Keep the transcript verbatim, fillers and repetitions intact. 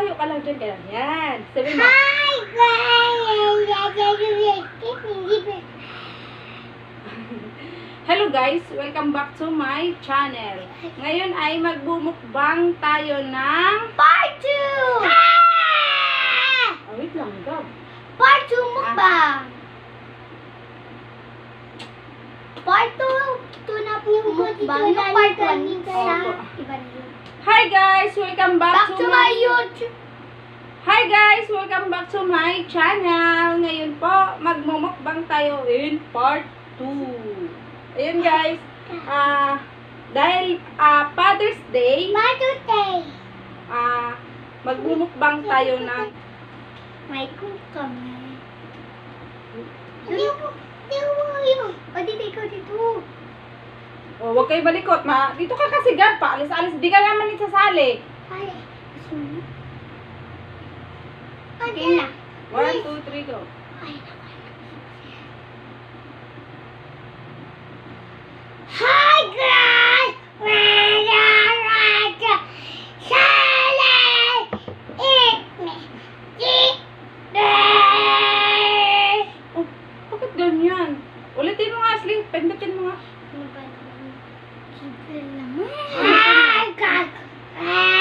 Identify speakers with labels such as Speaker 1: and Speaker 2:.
Speaker 1: Tayo ka lang dyan, ganyan. Sabi mo.
Speaker 2: Hi guys!
Speaker 1: Hello guys, welcome back to my channel. Ngayon ay magbumukbang tayo ng
Speaker 2: Part two!
Speaker 1: Oh, wait lang, Gab.
Speaker 2: Part two mukbang! Part two! two na po yung mukbang. Yung part one kaya iba na yun.
Speaker 1: Hi guys, welcome back,
Speaker 2: Back to my YouTube!
Speaker 1: Hi guys, welcome back to my channel. Ngayon po, magmumukbang tayo in part two. Ayun guys, ah dahil ah Father's Day,
Speaker 2: Father's Day!
Speaker 1: ah magmumukbang tayo ng
Speaker 2: May kukame. Hindi ko, hindi ko yun. O, dito, ikaw dito.
Speaker 1: Oh, huwag kayo balikot, ma. Dito ka kasi, Gab, pa. Alis-alis. Di ka naman isasali.
Speaker 2: Ay, gusto mo? Okay na.
Speaker 1: One, two, three, go.
Speaker 2: Ay, naku. Hi guys!
Speaker 1: Oh, bakit ganyan? Ulitin mo nga, Asling. Pendutin mo nga.
Speaker 2: Hi guys!